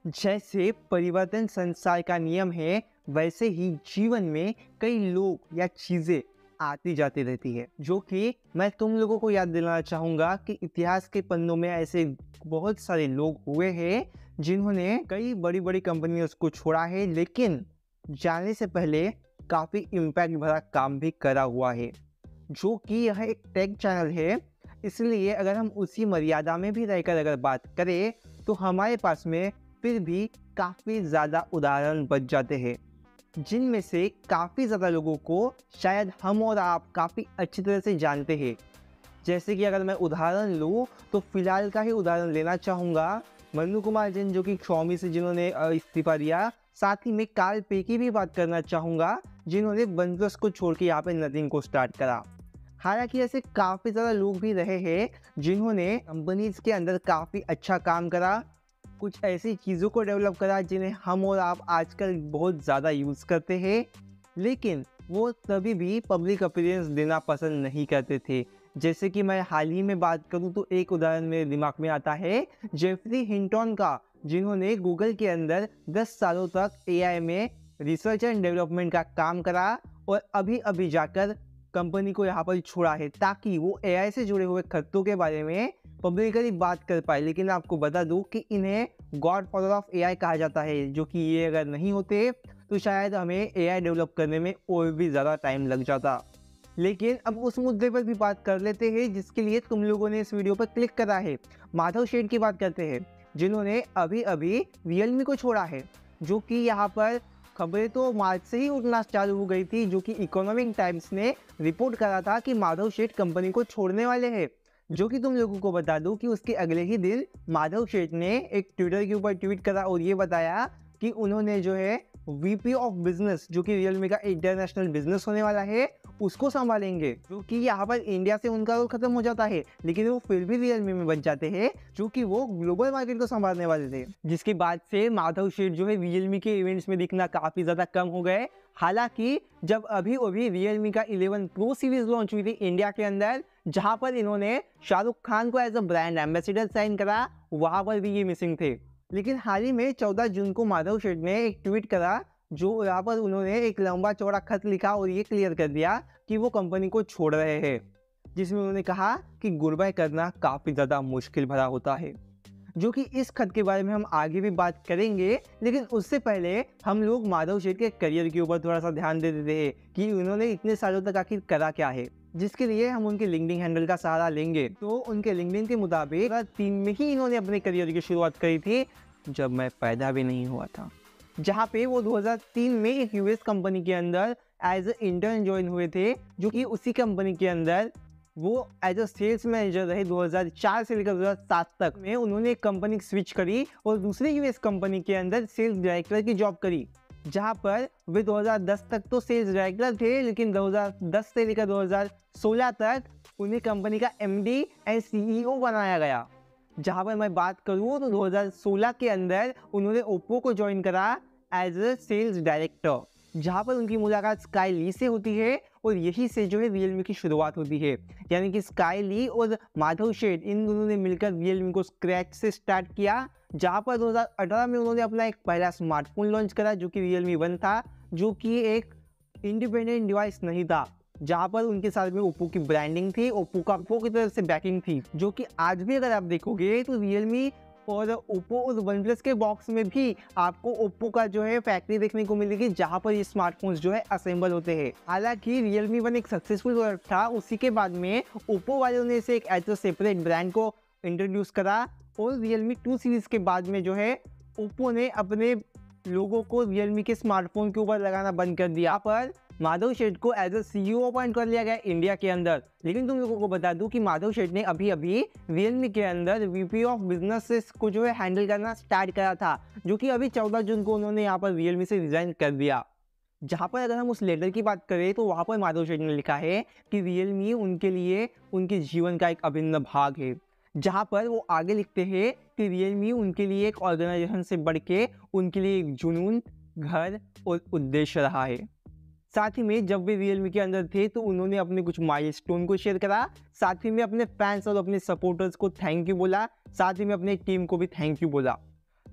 जैसे परिवर्तन संसार का नियम है, वैसे ही जीवन में कई लोग या चीजें आती जाती रहती है, जो कि मैं तुम लोगों को याद दिलाना चाहूंगा कि इतिहास के पन्नों में ऐसे बहुत सारे लोग हुए हैं जिन्होंने कई बड़ी बड़ी कंपनियों को छोड़ा है, लेकिन जाने से पहले काफी इम्पैक्ट भरा काम भी करा हुआ है। जो कि यह एक टेक चैनल है, इसलिए अगर हम उसी मर्यादा में भी रहकर अगर बात करें तो हमारे पास में फिर भी काफ़ी ज़्यादा उदाहरण बच जाते हैं, जिनमें से काफ़ी ज़्यादा लोगों को शायद हम और आप काफ़ी अच्छी तरह से जानते हैं। जैसे कि अगर मैं उदाहरण लूँ तो फिलहाल का ही उदाहरण लेना चाहूँगा मन्नू कुमार जैन, जो कि Xiaomi से जिन्होंने इस्तीफा दिया। साथ ही में कार्ल पे की भी बात करना चाहूँगा, जिन्होंने OnePlus को छोड़ के यहाँ पे नथिंग को स्टार्ट करा। हालांकि ऐसे काफ़ी ज़्यादा लोग भी रहे हैं जिन्होंने कंपनीज के अंदर काफ़ी अच्छा काम करा, कुछ ऐसी चीज़ों को डेवलप करा जिन्हें हम और आप आजकल बहुत ज़्यादा यूज़ करते हैं, लेकिन वो तभी भी पब्लिक अपीयरेंस देना पसंद नहीं करते थे। जैसे कि मैं हाल ही में बात करूं तो एक उदाहरण मेरे दिमाग में आता है जेफरी हिंटन का, जिन्होंने गूगल के अंदर 10 सालों तक एआई में रिसर्च एंड डेवलपमेंट का काम करा और अभी अभी जाकर कंपनी को यहाँ पर छोड़ा है ताकि वो एआई से जुड़े हुए खतरों के बारे में पब्लिकली बात कर पाए। लेकिन आपको बता दूं कि इन्हें गॉड फादर ऑफ एआई कहा जाता है, जो कि ये अगर नहीं होते तो शायद हमें एआई डेवलप करने में और भी ज़्यादा टाइम लग जाता। लेकिन अब उस मुद्दे पर भी बात कर लेते हैं जिसके लिए तुम लोगों ने इस वीडियो पर क्लिक करा है। माधव शेठ की बात करते हैं, जिन्होंने अभी अभी रियलमी को छोड़ा है, जो कि यहाँ पर खबरें तो मार्च से ही उठना चालू हो गई थी, जो कि इकोनॉमिक टाइम्स ने रिपोर्ट करा था कि माधव शेठ कंपनी को छोड़ने वाले हैं। जो कि तुम लोगों को बता दूं कि उसके अगले ही दिन माधव शेठ ने एक ट्विटर के ऊपर ट्वीट करा और ये बताया कि उन्होंने जो है वीपी ऑफ बिजनेस, जो कि रियलमी का इंटरनेशनल बिजनेस होने वाला है, उसको संभालेंगे। जो कि यहाँ पर इंडिया से उनका रोल खत्म हो जाता है, लेकिन वो फिर भी रियलमी में बन जाते हैं, जो कि वो ग्लोबल मार्केट को संभालने वाले थे। जिसके बाद से माधव शेठ जो है रियलमी के इवेंट्स में दिखना काफी ज्यादा कम हो गए। हालांकि जब अभी अभी रियलमी का 11 प्रो सीरीज लॉन्च हुई थी इंडिया के अंदर, जहां पर इन्होंने शाहरुख खान को as a brand ambassador sign करा, वहां पर भी ये मिसिंग थे। लेकिन हाल ही में 14 जून को माधव शेठ ने एक ट्वीट करा, जो यहाँ पर उन्होंने एक लंबा चौड़ा खत लिखा और ये क्लियर कर दिया कि वो कंपनी को छोड़ रहे हैं, जिसमें उन्होंने कहा कि गुड बाय करना काफ़ी ज़्यादा मुश्किल भरा होता है। जो कि इस खत के बारे में हम आगे भी बात करेंगे, लेकिन उससे पहले हम लोग माधव शेठ के करियर के ऊपर थोड़ा सा ध्यान दे देते हैं कि उन्होंने इतने सालों तक आखिर करा क्या है, जिसके लिए हम उनके लिंक्डइन हैंडल का सहारा लेंगे। तो उनके लिंक्डइन के मुताबिक 2003 में ही इन्होंने अपने करियर की शुरुआत करी थी, जब मैं पैदा भी नहीं हुआ था। जहाँ पे वो 2003 में एक यूएस कंपनी के अंदर एज ए इंटर्न ज्वाइन हुए थे, जो कि उसी कंपनी के अंदर वो एज अ सेल्स मैनेजर रहे 2004 से लेकर 2007 तक में। उन्होंने एक कंपनी स्विच करी और दूसरे यूएस कंपनी के अंदर सेल्स डायरेक्टर की जॉब करी, जहाँ पर वे 2010 तक तो सेल्स डायरेक्टर थे, लेकिन 2010 से लेकर 2016 तक उन्हें कंपनी का एमडी एंड सीईओ बनाया गया। जहाँ पर मैं बात करूँ तो 2016 के अंदर उन्होंने ओप्पो को ज्वाइन करा एज अ सेल्स डायरेक्टर, जहाँ पर उनकी मुलाकात स्काई ली से होती है और यही से जो है रियलमी की शुरुआत होती है। यानी कि स्काई ली और माधव शेठ इन दोनों ने मिलकर रियलमी को स्क्रैच से स्टार्ट किया, जहाँ पर 2018 में उन्होंने अपना एक पहला स्मार्टफोन लॉन्च करा, जो कि रियलमी 1 था, जो कि एक इंडिपेंडेंट डिवाइस नहीं था, जहाँ पर उनके साथ में ओप्पो की ब्रांडिंग थी, ओप्पो की तरफ से बैकिंग थी। जो कि आज भी अगर आप देखोगे तो रियलमी और ओप्पो और OnePlus के बॉक्स में भी आपको ओप्पो का जो है फैक्ट्री देखने को मिलेगी, जहाँ पर ये स्मार्टफोन्स जो है असेंबल होते हैं। हालांकि रियलमी 1 एक सक्सेसफुल प्रोडक्ट था, उसी के बाद में ओप्पो वालों ने इसे एक एज अ सेपरेट ब्रांड को इंट्रोड्यूस करा और रियलमी 2 सीरीज के बाद में जो है ओप्पो ने अपने लोगों को रियलमी के स्मार्टफोन के ऊपर लगाना बंद कर दिया। पर माधव शेठ को एज अ सीईओ अपॉइंट कर लिया गया इंडिया के अंदर। लेकिन तुम लोगों को बता दूं कि माधव शेठ ने अभी अभी रियलमी के अंदर वीपी ऑफ बिजनेस को जो है हैंडल करना स्टार्ट करा था, जो कि अभी 14 जून को उन्होंने यहाँ पर रियलमी से रिजाइन कर दिया। जहाँ पर अगर हम उस लेटर की बात करें तो वहाँ पर माधव शेठ ने लिखा है कि रियलमी उनके लिए उनके जीवन का एक अभिन्न भाग है। जहाँ पर वो आगे लिखते हैं कि रियलमी उनके लिए एक ऑर्गेनाइजेशन से बढ़ के उनके लिए एक जुनून, घर और उद्देश्य रहा है। साथ ही में जब वे रियलमी के अंदर थे तो उन्होंने अपने कुछ माइलस्टोन को शेयर करा, साथ ही में अपने फैंस और अपने सपोर्टर्स को थैंक यू बोला, साथ ही में अपने टीम को भी थैंक यू बोला।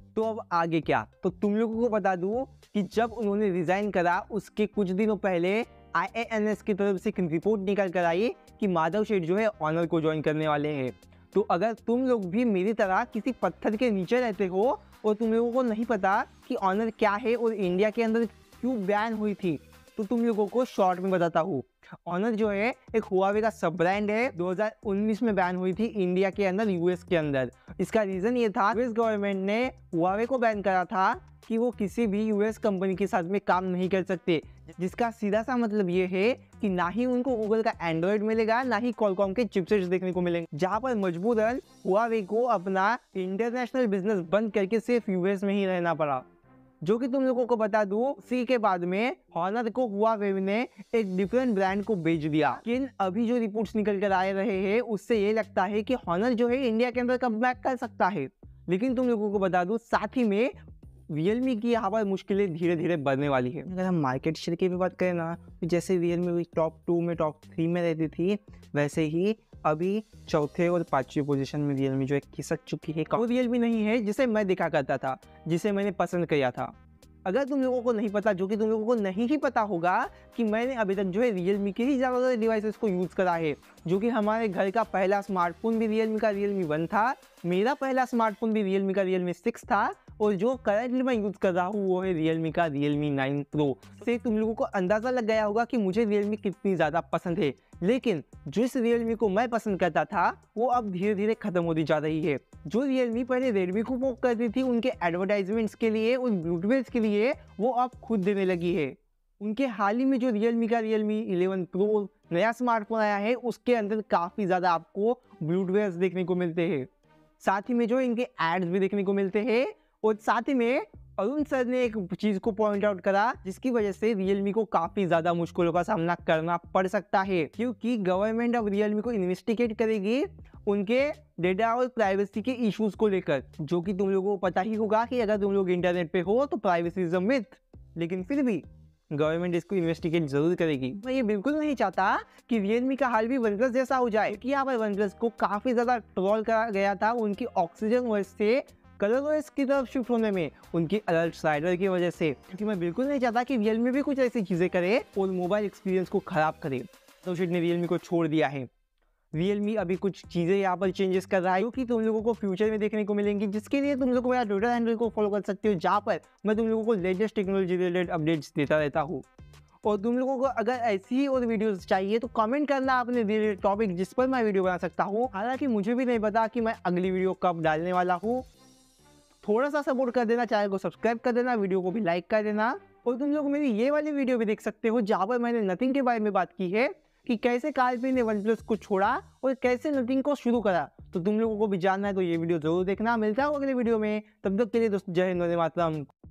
तो अब आगे क्या? तो तुम लोगों को बता दूं कि जब उन्होंने रिजाइन करा उसके कुछ दिनों पहले IANS की तरफ से एक रिपोर्ट निकल कर आई कि माधव सेठ जो है ऑनर को ज्वाइन करने वाले हैं। तो अगर तुम लोग भी मेरी तरह किसी पत्थर के नीचे रहते हो और तुम लोगों को नहीं पता कि ऑनर क्या है और इंडिया के अंदर क्यों बैन हुई थी, तो तुम लोगों को शॉर्ट में बताता हूँ। ऑनर जो है एक हुआवे का सब ब्रांड है, 2019 में बैन हुई थी इंडिया के अंदर, यूएस के अंदर। इसका रीजन ये था, यूएस गवर्नमेंट ने हुआवे को बैन करा था कि वो किसी भी यूएस कंपनी के साथ में काम नहीं कर सकते, जिसका सीधा सा मतलब ये है कि ना ही उनको गूगल का एंड्रॉइड मिलेगा, ना ही कॉलकॉम के चिपसेट्स देखने को मिलेंगे, जहां पर मजबूरन हुआवे को अपना इंटरनेशनल बिजनेस बंद करके सिर्फ यूएस में ही रहना पड़ा। जो कि तुम लोगों को बता दूं, उसी के बाद में हॉनर को हुआवे ने एक डिफरेंट ब्रांड को बेच दिया। लेकिन अभी जो रिपोर्ट्स निकल कर आ रहे हैं उससे ये लगता है कि हॉनर जो है इंडिया के अंदर कमबैक कर सकता है। लेकिन तुम लोगों को बता दूं, साथ ही में रियलमी की यहाँ पर मुश्किलें धीरे धीरे बढ़ने वाली है। अगर हम मार्केट शेयर की भी बात करें ना, तो जैसे रियलमी टॉप 2 में, टॉप 3 में रहती थी, वैसे ही अभी चौथे और 5वीं पोजीशन में रियलमी जो है खिसक चुकी है। वो रियलमी नहीं है जिसे मैं देखा करता था, जिसे मैंने पसंद किया था। अगर तुम लोगों को नहीं पता, जो कि तुम लोगों को नहीं ही पता होगा, कि मैंने अभी तक जो है रियलमी के ही ज़्यादातर डिवाइसेस को यूज़ करा है, जो कि हमारे घर का पहला स्मार्टफोन भी रियलमी का रियलमी 1 था, मेरा पहला स्मार्टफोन भी रियलमी का रियलमी 6 था, और जो करंटली मैं यूज़ कर रहा हूँ वो है रियलमी का रियलमी 9 प्रो। से तुम लोगों को अंदाज़ा लग गया होगा कि मुझे रियलमी कितनी ज़्यादा पसंद है। लेकिन जिस रियलमी को मैं पसंद करता था वो अब धीरे धीरे खत्म होती जा रही है। जो रियलमी पहले रेडमी को पोक करती थी उनके एडवर्टाइजमेंट्स के लिए, उन ब्लूटूथ के लिए, वो अब खुद देने लगी है। उनके हाल ही में जो रियलमी का रियलमी 11 प्रो नया स्मार्टफोन आया है, उसके अंदर काफ़ी ज़्यादा आपको ब्लूटूथ देखने को मिलते हैं। साथ ही में जो इनके एड्स भी देखने को मिलते हैं, और साथ ही में अरुण सर ने एक चीज़ को पॉइंट आउट करा जिसकी वजह से रियलमी को काफ़ी ज़्यादा मुश्किलों का सामना करना पड़ सकता है, क्योंकि गवर्नमेंट अब रियलमी को इन्वेस्टिगेट करेगी उनके डेटा और प्राइवेसी के इश्यूज को लेकर। जो कि तुम लोगों को पता ही होगा कि अगर तुम लोग इंटरनेट पे हो तो प्राइवेसी इज अ मिथ, लेकिन फिर भी गवर्नमेंट इसको इन्वेस्टिगेट जरूर करेगी। मैं ये बिल्कुल नहीं चाहता कि रियलमी का हाल भी वनप्लस जैसा हो जाए, कि यहाँ पर वनप्लस को काफ़ी ज़्यादा ट्रोल करा गया था उनकी ऑक्सीजन वॉइस से कलर ओएस की तरफ शिफ्ट होने में, उनकी अलर्ट स्लाइडर की वजह से। क्योंकि मैं बिल्कुल नहीं चाहता कि रियलमी भी कुछ ऐसी चीज़ें करे और मोबाइल एक्सपीरियंस को ख़राब करे। तो शेट ने रियलमी को छोड़ दिया है। रियलमी अभी कुछ चीज़ें यहाँ पर चेंजेस कर रहा है, जो कि तुम लोगों को फ्यूचर में देखने को मिलेंगी, जिसके लिए तुम लोग मेरा ट्विटर हैंडल को फॉलो कर सकते हो, जहाँ पर मैं तुम लोगों को लेटेस्ट टेक्नोलॉजी रिलेटेड अपडेट्स देता रहता हूँ। और तुम लोगों को अगर ऐसी ही और वीडियोस चाहिए तो कमेंट करना अपने रिलेटेड टॉपिक, जिस पर मैं वीडियो बना सकता हूँ। हालांकि मुझे भी नहीं पता कि मैं अगली वीडियो कब डालने वाला हूँ। थोड़ा सा सपोर्ट कर देना, चैनल को सब्सक्राइब कर देना, वीडियो को भी लाइक कर देना। और तुम लोग मेरी ये वाली वीडियो भी देख सकते हो, जहाँ पर मैंने नथिंग के बारे में बात की है कि कैसे कार्ल ने वनप्लस को छोड़ा और कैसे नथिंग को शुरू करा। तो तुम लोगों को भी जानना है तो ये वीडियो जरूर देखना। मिलता हूँ अगले वीडियो में, तब तक के लिए दोस्तों जय हिंद, वंदे मातरम।